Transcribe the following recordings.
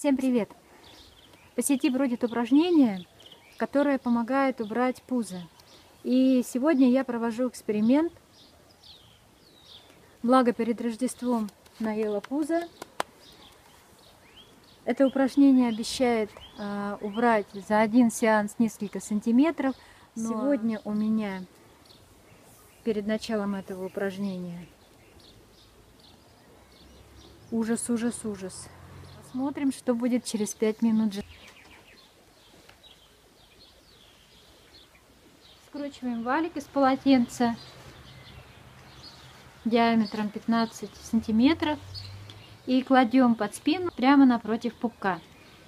Всем привет! По сети бродит упражнение, которое помогает убрать пузо. И сегодня я провожу эксперимент. Благо перед Рождеством наела пузо. Это упражнение обещает убрать за один сеанс несколько сантиметров. Сегодня у меня перед началом этого упражнения ужас. Посмотрим, что будет через 5 минут. Скручиваем валик из полотенца диаметром 15 сантиметров и кладем под спину прямо напротив пупка.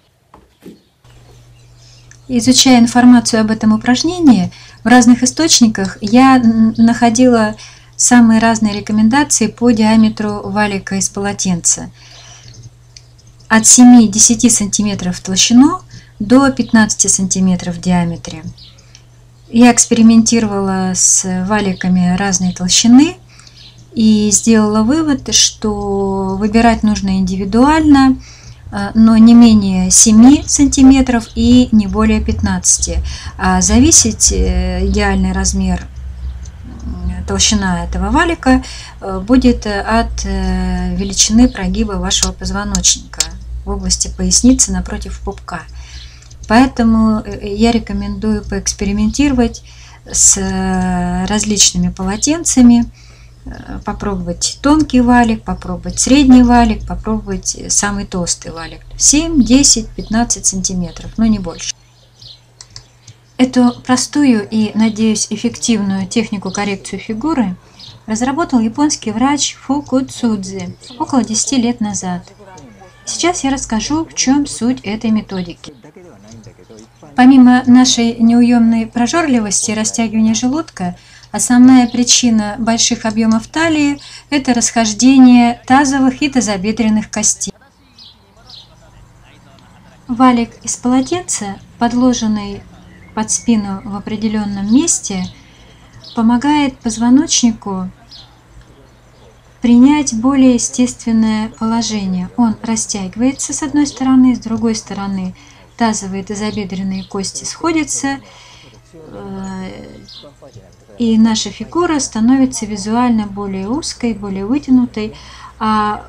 Изучая информацию об этом упражнении в разных источниках, я находила самые разные рекомендации по диаметру валика из полотенца. От 7-10 см в толщину до 15 см в диаметре. Я экспериментировала с валиками разной толщины и сделала вывод, что выбирать нужно индивидуально, но не менее 7 см и не более 15. А зависеть идеальный размер, толщина этого валика будет от величины прогиба вашего позвоночника в области поясницы напротив пупка. Поэтому я рекомендую поэкспериментировать с различными полотенцами, попробовать тонкий валик, попробовать средний валик, попробовать самый толстый валик. 7, 10, 15 сантиметров, но не больше. Эту простую и, надеюсь, эффективную технику коррекции фигуры разработал японский врач Фукуцудзи около 10 лет назад. Сейчас я расскажу, в чем суть этой методики. Помимо нашей неуемной прожорливости и растягивания желудка, основная причина больших объемов талии – это расхождение тазовых и тазобедренных костей. Валик из полотенца, подложенный под спину в определенном месте, помогает позвоночнику принять более естественное положение. Он растягивается с одной стороны, с другой стороны тазовые и тазобедренные кости сходятся, и наша фигура становится визуально более узкой, более вытянутой, а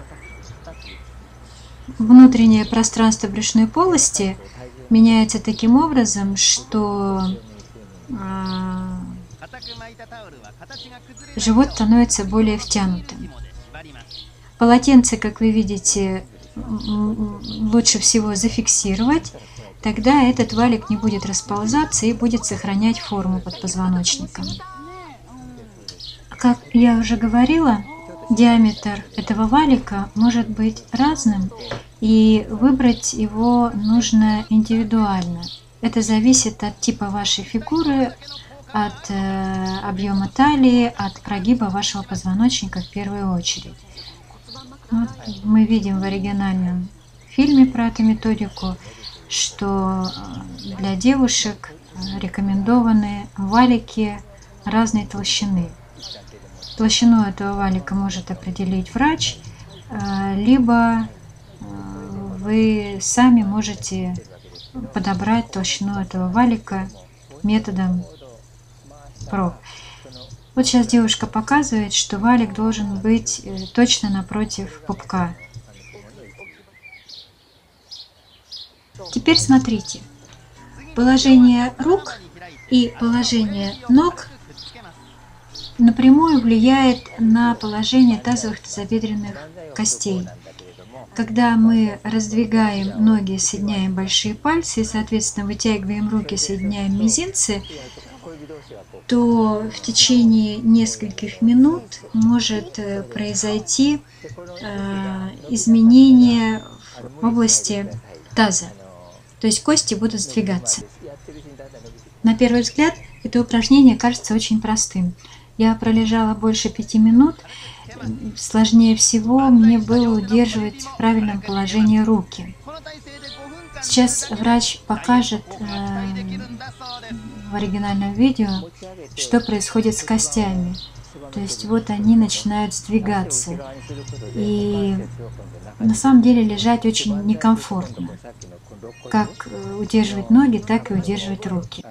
внутреннее пространство брюшной полости меняется таким образом, что живот становится более втянутым. Полотенце, как вы видите, лучше всего зафиксировать, тогда этот валик не будет расползаться и будет сохранять форму под позвоночником. Как я уже говорила, диаметр этого валика может быть разным, и выбрать его нужно индивидуально. Это зависит от типа вашей фигуры, от объема талии, от прогиба вашего позвоночника в первую очередь. Вот мы видим в оригинальном фильме про эту методику, что для девушек рекомендованы валики разной толщины. Толщину этого валика может определить врач, либо вы сами можете подобрать толщину этого валика методом проб. Вот сейчас девушка показывает, что валик должен быть точно напротив пупка. Теперь смотрите. Положение рук и положение ног напрямую влияет на положение тазовых тазобедренных костей. Когда мы раздвигаем ноги, соединяем большие пальцы и, соответственно, вытягиваем руки, соединяем мизинцы, то в течение нескольких минут может произойти изменение в области таза. То есть кости будут сдвигаться. На первый взгляд это упражнение кажется очень простым. Я пролежала больше 5 минут. Сложнее всего мне было удерживать в правильном положении руки. Сейчас врач покажет в оригинальном видео, что происходит с костями. То есть вот они начинают сдвигаться. И на самом деле лежать очень некомфортно. Как удерживать ноги, так и удерживать руки.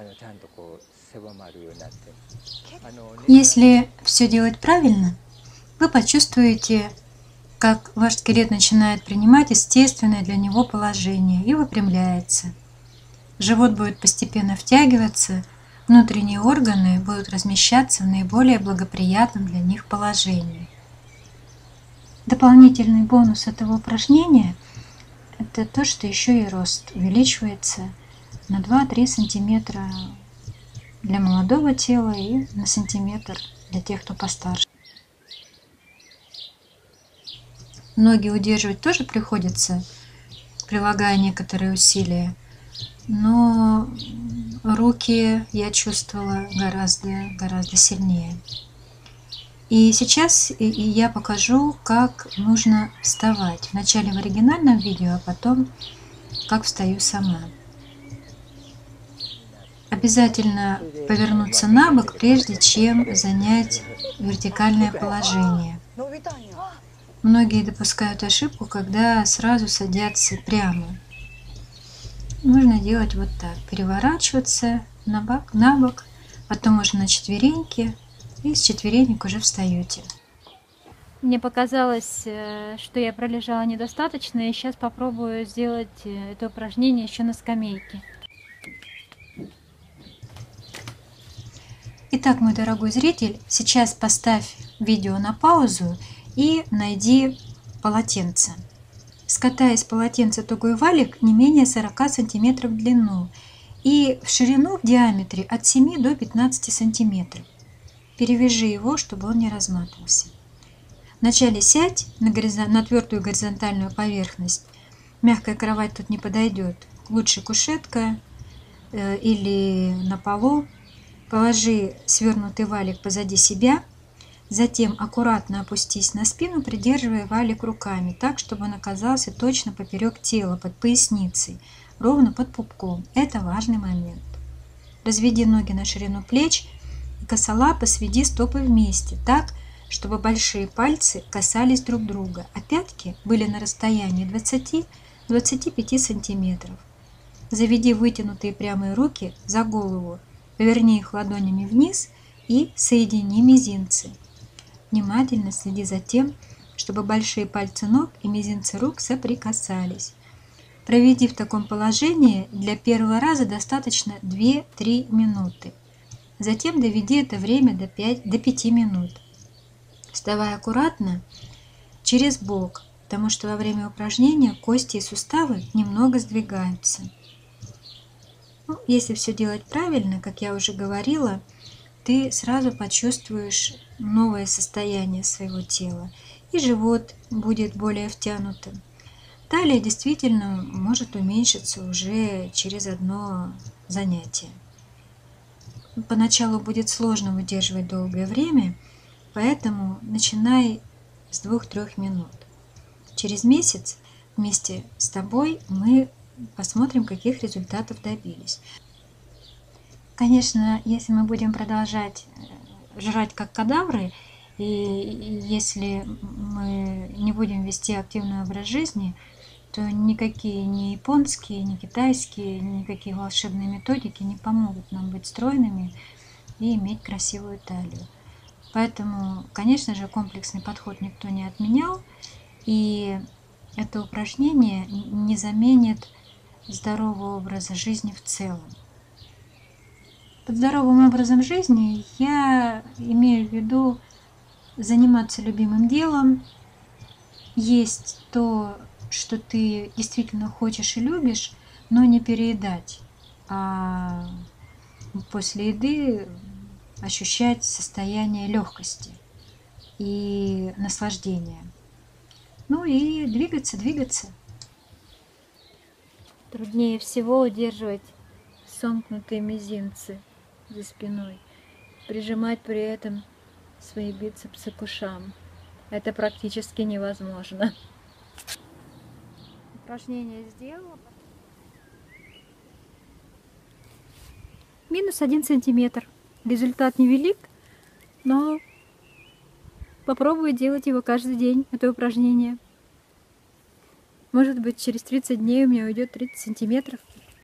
Если все делать правильно, вы почувствуете, как ваш скелет начинает принимать естественное для него положение и выпрямляется. Живот будет постепенно втягиваться, внутренние органы будут размещаться в наиболее благоприятном для них положении. Дополнительный бонус этого упражнения – это то, что еще и рост увеличивается на 2-3 сантиметра для молодого тела и на сантиметр для тех, кто постарше. Ноги удерживать тоже приходится, прилагая некоторые усилия, но руки я чувствовала гораздо сильнее. И сейчас я покажу, как нужно вставать. Вначале в оригинальном видео, а потом как встаю сама. Обязательно повернуться на бок, прежде чем занять вертикальное положение. Многие допускают ошибку, когда сразу садятся прямо. Нужно делать вот так. Переворачиваться на бок, потом можно на четвереньки, и с четверенек уже встаете. Мне показалось, что я пролежала недостаточно, и сейчас попробую сделать это упражнение еще на скамейке. Итак, мой дорогой зритель, сейчас поставь видео на паузу и найди полотенце. Скатай из полотенца тугой валик не менее 40 сантиметров в длину и в ширину в диаметре от 7 до 15 сантиметров. Перевяжи его, чтобы он не разматывался. Вначале сядь на твердую горизонтальную поверхность. Мягкая кровать тут не подойдет. Лучше кушетка или на полу. Положи свернутый валик позади себя. Затем аккуратно опустись на спину, придерживая валик руками, так, чтобы он оказался точно поперек тела, под поясницей, ровно под пупком. Это важный момент. Разведи ноги на ширину плеч и косолапо сведи стопы вместе, так, чтобы большие пальцы касались друг друга, а пятки были на расстоянии 20-25 сантиметров. Заведи вытянутые прямые руки за голову, поверни их ладонями вниз и соедини мизинцы. Внимательно следи за тем, чтобы большие пальцы ног и мизинцы рук соприкасались. Проведи в таком положении для первого раза достаточно 2-3 минуты. Затем доведи это время до 5 минут. Вставай аккуратно через бок, потому что во время упражнения кости и суставы немного сдвигаются. Если все делать правильно, как я уже говорила, ты сразу почувствуешь новое состояние своего тела, и живот будет более втянутым. Талия действительно может уменьшиться уже через одно занятие. Поначалу будет сложно выдерживать долгое время, поэтому начинай с 2-3 минут. Через месяц вместе с тобой мы посмотрим, каких результатов добились. Конечно, если мы будем продолжать жрать как кадавры, и если мы не будем вести активный образ жизни, то никакие ни японские, ни китайские, никакие волшебные методики не помогут нам быть стройными и иметь красивую талию. Поэтому, конечно же, комплексный подход никто не отменял, и это упражнение не заменит здорового образа жизни в целом. Под здоровым образом жизни я имею в виду заниматься любимым делом, есть то, что ты действительно хочешь и любишь, но не переедать, а после еды ощущать состояние легкости и наслаждения. Ну и двигаться. Труднее всего удерживать сомкнутые мизинцы за спиной, прижимать при этом свои бицепсы к ушам. Это практически невозможно. Упражнение сделала. -1 сантиметр. Результат невелик, но Попробую делать его каждый день, это упражнение. Может быть, через 30 дней у меня уйдет 30 сантиметров.